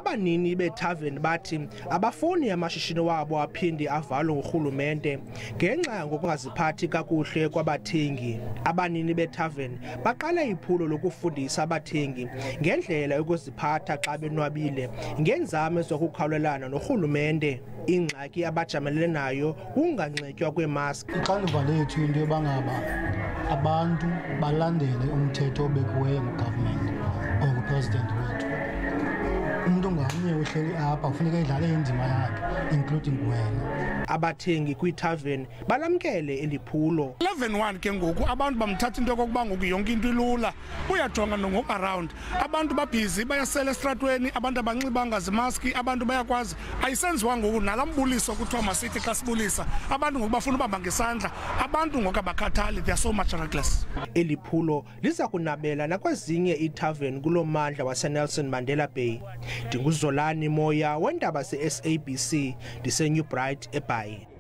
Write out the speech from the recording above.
Abanini bethaveni bathi abafuni amashishini wabo aphinde avalwe ngurhulumente ngenxa ngokungaziphathi kakuhle kwabathengi. Abanini bethaveni baqala iphulo lokufundisa abathengi ngendlela yokuziphatha xa benwabile ngenzame zokukhawulelana norhulumente. Ingxaki abajamelene nayo kunganxitywa kweemaski. Ixanduva lethu into yobangaba abantu balandele umthetho obekiweyo ngugovernment or ngupresident wethu. Umuntu ngamnye uhleli apha kufuneka idlale indima yakhe, including wena. Abathengi kwithaveni balamkele eliphulo. 11:1 ke ngoku abantu bamthatha into yokokuba ngoku yonke into ilula. Uyajonga ngoku around. Abantu babhizi bayasela estratweni, abantu abanxibanga zimaski, abantu bayakwazi. Ayisenziwa ngoku nalambuliso kuthiwa masithi xa sibulisa. Abantu ngoku bafuna ubamba ngesandla. Abantu ngoku abakhathali, they are so much reckless. Eliphulo liza kunabela nakwezinye ithaveni kulo mmandla waseNelson Mandela Bay. Ndinguzolani Moya wendaba ze-SABC ndiseNew Bright eBhayi.